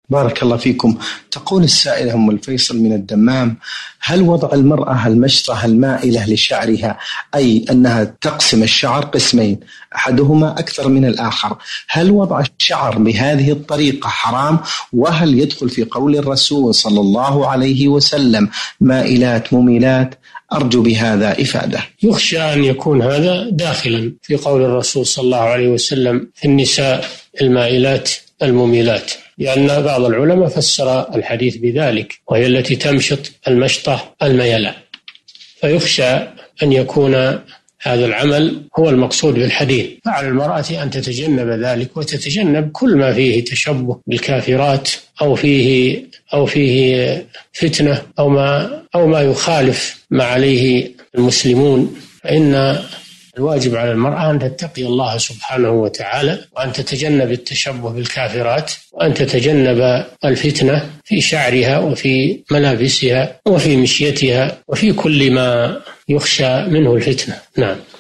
بارك الله فيكم. تقول السائلة أم الفيصل من الدمام: هل وضع المرأة المشطة المائلة لشعرها، أي أنها تقسم الشعر قسمين أحدهما أكثر من الآخر، هل وضع الشعر بهذه الطريقة حرام؟ وهل يدخل في قول الرسول صلى الله عليه وسلم مائلات مميلات؟ أرجو بهذا إفادة. يخشى أن يكون هذا داخلا في قول الرسول صلى الله عليه وسلم في النساء المائلات المميلات، لأن بعض العلماء فسر الحديث بذلك، وهي التي تمشط المشطة الميلة، فيخشى أن يكون هذا العمل هو المقصود بالحديث. فعلى المرأة أن تتجنب ذلك وتتجنب كل ما فيه تشبه بالكافرات أو فيه فتنة أو ما يخالف ما عليه المسلمون. فإن الواجب على المرأة أن تتقي الله سبحانه وتعالى، وأن تتجنب التشبه بالكافرات، وأن تتجنب الفتنة في شعرها وفي ملابسها وفي مشيتها وفي كل ما يخشى منه الفتنة. نعم.